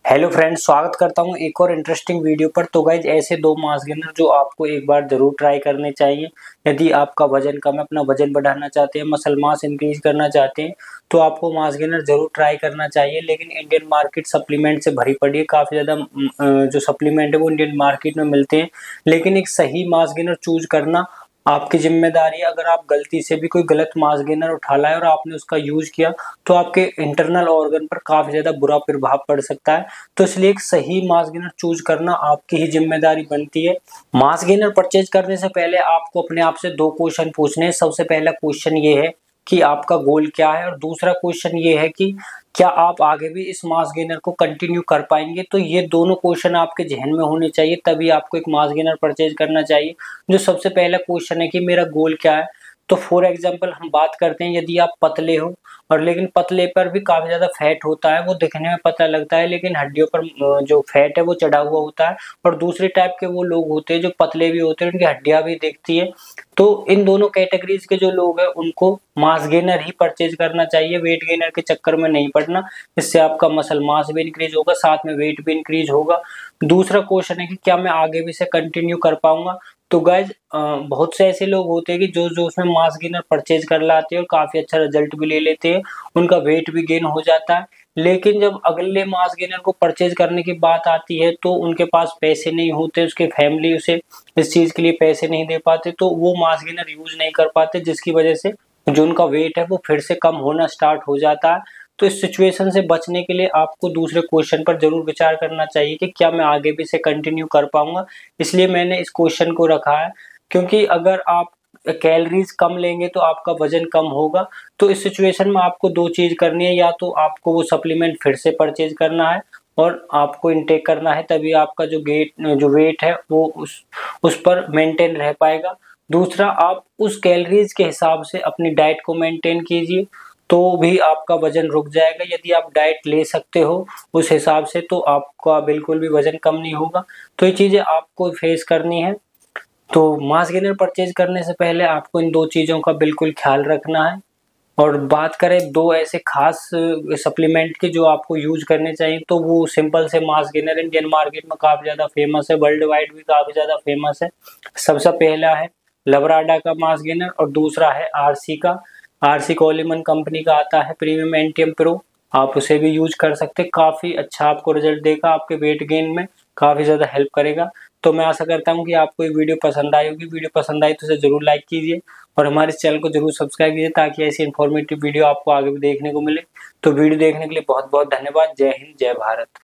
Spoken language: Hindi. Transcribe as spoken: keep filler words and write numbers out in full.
हेलो फ्रेंड्स, स्वागत करता हूं एक और इंटरेस्टिंग वीडियो पर। तो गाइज ऐसे दो मास गेनर जो आपको एक बार जरूर ट्राई करने चाहिए यदि आपका वजन कम है, अपना वजन बढ़ाना चाहते हैं, मसल मास इंक्रीज करना चाहते हैं तो आपको मास गेनर जरूर ट्राई करना चाहिए। लेकिन इंडियन मार्केट सप्लीमेंट से भरी पड़ी है, काफ़ी ज़्यादा जो सप्लीमेंट है वो इंडियन मार्केट में मिलते हैं। लेकिन एक सही मास गेनर चूज करना आपकी जिम्मेदारी है। अगर आप गलती से भी कोई गलत मास गेनर उठा लाए और आपने उसका यूज किया तो आपके इंटरनल ऑर्गन पर काफी ज्यादा बुरा प्रभाव पड़ सकता है। तो इसलिए एक सही मास गेनर चूज करना आपकी ही जिम्मेदारी बनती है। मास गेनर परचेज करने से पहले आपको अपने आप से दो क्वेश्चन पूछने हैं। सबसे पहला क्वेश्चन ये है कि आपका गोल क्या है, और दूसरा क्वेश्चन ये है कि क्या आप आगे भी इस मास गेनर को कंटिन्यू कर पाएंगे। तो ये दोनों क्वेश्चन आपके जहन में होने चाहिए, तभी आपको एक मास गेनर परचेज करना चाहिए। जो सबसे पहला क्वेश्चन है कि मेरा गोल क्या है, तो फॉर एग्जांपल हम बात करते हैं यदि आप पतले हो और लेकिन पतले पर भी काफी ज्यादा फैट होता है, वो दिखने में पतला लगता है लेकिन हड्डियों पर जो फैट है वो चढ़ा हुआ होता है। और दूसरे टाइप के वो लोग होते हैं जो पतले भी होते हैं, उनकी हड्डियां भी दिखती है। तो इन दोनों कैटेगरीज के जो लोग हैं उनको मास गेनर ही परचेज करना चाहिए, वेट गेनर के चक्कर में नहीं पड़ना। इससे आपका मसल मास भी इंक्रीज होगा, साथ में वेट भी इंक्रीज होगा। दूसरा क्वेश्चन है कि क्या मैं आगे भी इसे कंटिन्यू कर पाऊंगा। तो गाइज बहुत से ऐसे लोग होते हैं कि जो जो उसमें मास गेनर परचेज कर लाते हैं और काफी अच्छा रिजल्ट भी ले लेते हैं, उनका वेट भी गेन हो जाता है। लेकिन जब अगले मास गेनर को परचेज करने की बात आती है तो उनके पास पैसे नहीं होते, उसके फैमिली उसे इस चीज के लिए पैसे नहीं दे पाते, तो वो मास गेनर यूज नहीं कर पाते, जिसकी वजह से जो उनका वेट है वो फिर से कम होना स्टार्ट हो जाता है। तो इस सिचुएशन से बचने के लिए आपको दूसरे क्वेश्चन पर जरूर विचार करना चाहिए कि क्या मैं आगे भी इसे कंटिन्यू कर पाऊंगा। इसलिए मैंने इस क्वेश्चन को रखा है, क्योंकि अगर आप कैलोरीज कम लेंगे तो आपका वजन कम होगा। तो इस सिचुएशन में आपको दो चीज करनी है, या तो आपको वो सप्लीमेंट फिर से परचेज करना है और आपको इनटेक करना है, तभी आपका जो गेट जो वेट है वो उस उस पर मेंटेन रह पाएगा। दूसरा, आप उस कैलोरीज के हिसाब से अपनी डाइट को मेंटेन कीजिए, तो भी आपका वजन रुक जाएगा। यदि आप डाइट ले सकते हो उस हिसाब से तो आपका बिल्कुल भी वजन कम नहीं होगा। तो ये चीजें आपको फेस करनी है। तो मास गेनर परचेज करने से पहले आपको इन दो चीजों का बिल्कुल ख्याल रखना है। और बात करें दो ऐसे खास सप्लीमेंट की जो आपको यूज करने चाहिए, तो वो सिंपल से मास गेनर इंडियन मार्केट में काफी ज्यादा फेमस है, वर्ल्ड वाइड भी काफी ज्यादा फेमस है। सबसे पहला है लवराडा का मास गेनर और दूसरा है आरसी का। आरसी कोलिमन कंपनी का आता है प्रीमियम एंटियम प्रो, आप उसे भी यूज कर सकते हैं। काफी अच्छा आपको रिजल्ट देगा, आपके वेट गेन में काफी ज्यादा हेल्प करेगा। तो मैं आशा करता हूं कि आपको ये वीडियो पसंद आई होगी। वीडियो पसंद आई तो इसे जरूर लाइक कीजिए और हमारे चैनल को जरूर सब्सक्राइब कीजिए, ताकि ऐसी इन्फॉर्मेटिव वीडियो आपको आगे भी देखने को मिले। तो वीडियो देखने के लिए बहुत बहुत धन्यवाद। जय हिंद, जय भारत।